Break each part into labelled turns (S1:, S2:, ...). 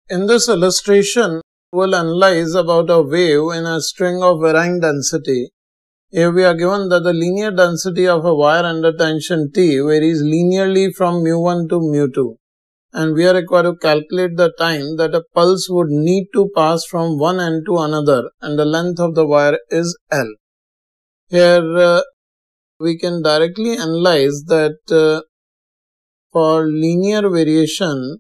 S1: In this illustration, we'll analyze about a wave in a string of varying density. Here we are given that the linear density of a wire under tension T varies linearly from mu1 to mu2, and we are required to calculate the time that a pulse would need to pass from one end to another, and the length of the wire is L. Here we can directly analyze that for linear variation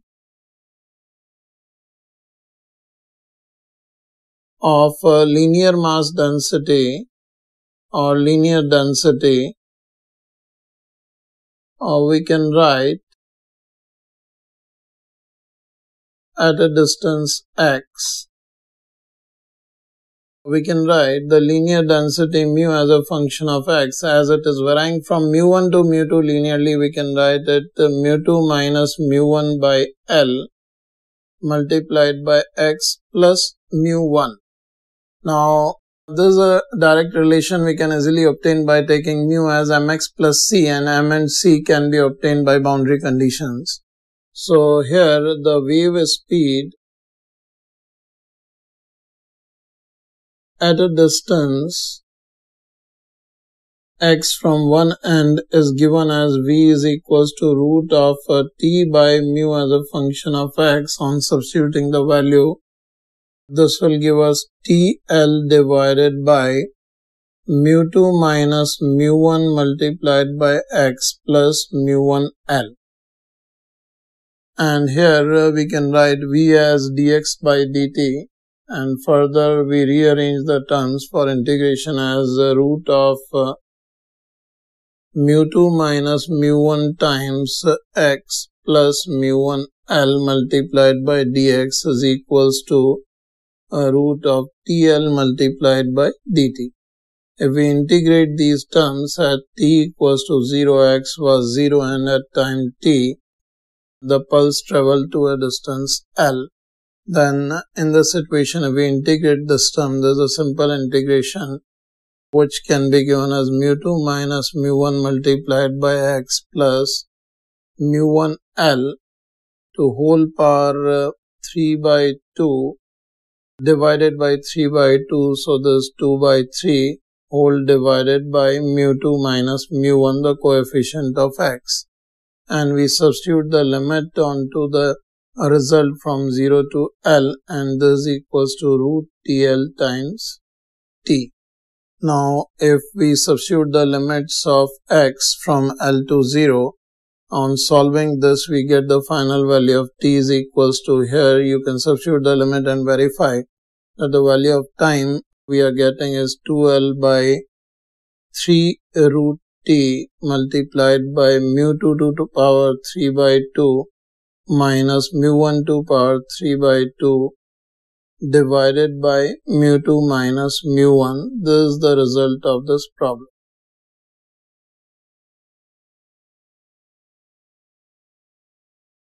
S1: of linear mass density or linear density, we can write at a distance x. We can write the linear density mu as a function of x, as it is varying from mu1 to mu2 linearly. We can write it mu2 minus mu1 by L multiplied by x plus mu1. Now, this is a direct relation we can easily obtain by taking mu as mx plus c, and m and c can be obtained by boundary conditions. So here the wave speed at a distance x from one end is given as v is equals to root of t by mu as a function of x. On substituting the value, this will give us TL divided by mu2 minus mu1 multiplied by x plus mu1L. And here we can write v as dx by dt, and further we rearrange the terms for integration as root of mu2 minus mu1 times x plus mu1L multiplied by dx is equals to root of TL multiplied by dt. If we integrate these terms at t equals to 0, x was 0, and at time t, the pulse traveled to a distance L. Then in this situation, if we integrate this term, there is a simple integration which can be given as mu2 minus mu1 multiplied by x plus mu1L to whole power 3 by 2 divided by 3 by 2, so this 2 by 3 whole divided by mu2 minus mu1, the coefficient of x. And we substitute the limit onto the result from 0 to L, and this equals to root TL times t. Now, if we substitute the limits of x from L to 0, on solving this, we get the final value of t is equals to, here you can substitute the limit and verify that the value of time we are getting is 2L by 3 root t multiplied by mu2 to the power 3 by 2 minus mu1 to the power 3 by 2 divided by mu2 minus mu1. This is the result of this problem.